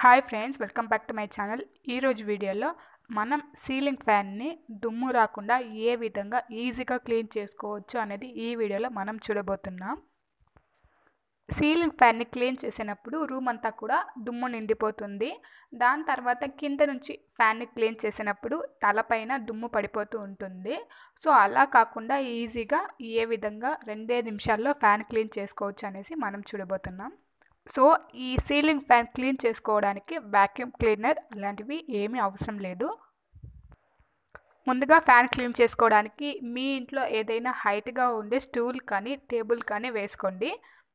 Hi friends, welcome back to my channel. ఈరోజు వీడియోలో మనం సీలింగ్ ఫ్యాన్ని దుమ్ము రాకుండా ఏ విధంగా ఈజీగా క్లీన్ చేసుకోవచ్చు అనేది ఈ వీడియోలో మనం చూడబోతున్నాం. సీలింగ్ ఫ్యాన్ని క్లీన్ చేసినప్పుడు రూమ్ అంతా కూడా దుమ్ము నిండిపోతుంది. దాని తర్వాత కింద నుంచి ఫ్యాన్ని క్లీన్ చేసినప్పుడు తలపైన దుమ్ము పడిపోతూ ఉంటుంది. సో అలా కాకుండా ఈజీగా ఏ విధంగా 2 నిమిషాల్లో ఫ్యాన్ క్లీన్ చేసుకోవచ్చు అనేసి మనం చూడబోతున్నాం. సో ఈ సీలింగ్ ఫ్యాన్ క్లీన్ చేసుకోవడానికి వాక్యూమ్ క్లీనర్ అలాంటివి ఏమీ అవసరం లేదు. ముందుగా ఫ్యాన్ క్లీన్ చేసుకోవడానికి మీ ఇంట్లో ఏదైనా హైట్గా ఉండే స్టూల్ కానీ టేబుల్ కానీ వేసుకోండి.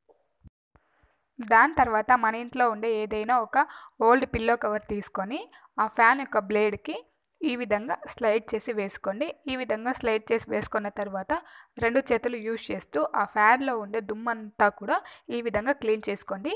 దాని తర్వాత మన ఇంట్లో ఉండే ఏదైనా ఒక ఓల్డ్ పిల్లో కవర్ తీసుకొని ఆ ఫ్యాన్ యొక్క బ్లేడ్కి ఈ విధంగా స్లైడ్ చేసి వేసుకోండి. ఈ విధంగా స్లైడ్ చేసి వేసుకున్న తర్వాత 2 చేతులు యూజ్ చేస్తూ ఆ ఫ్యాన్లో ఉండే దుమ్మంతా కూడా ఈ విధంగా క్లీన్ చేసుకోండి.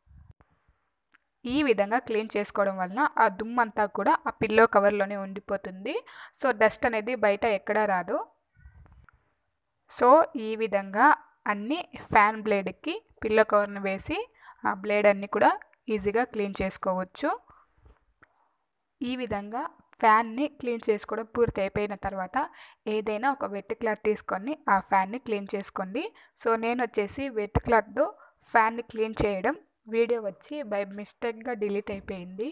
ఈ విధంగా క్లీన్ చేసుకోవడం వలన ఆ దుమ్మంతా కూడా ఆ పిల్లో కవర్లోనే ఉండిపోతుంది. సో డస్ట్ అనేది బయట ఎక్కడా రాదు. సో ఈ విధంగా అన్ని ఫ్యాన్ బ్లేడ్కి పిల్లో కవర్ని వేసి ఆ బ్లేడ్ అన్ని కూడా ఈజీగా క్లీన్ చేసుకోవచ్చు. ఈ విధంగా ఫ్యాన్ని క్లీన్ చేసుకోవడం పూర్తి అయిపోయిన తర్వాత ఏదైనా ఒక వెట్ క్లాత్ తీసుకొని ఆ ఫ్యాన్ని క్లీన్ చేసుకోండి. సో నేను వచ్చేసి వెట్ క్లాత్తో ఫ్యాన్ని క్లీన్ చేయడం వీడియో వచ్చి బై మిస్టేక్గా డిలీట్ అయిపోయింది.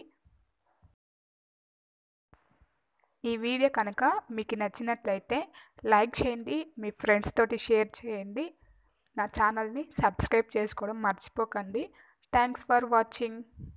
ఈ వీడియో కనుక మీకు నచ్చినట్లయితే లైక్ చేయండి, మీ ఫ్రెండ్స్ తోటి షేర్ చేయండి, నా ఛానల్ని సబ్స్క్రైబ్ చేసుకోవడం మర్చిపోకండి. Thanks for watching.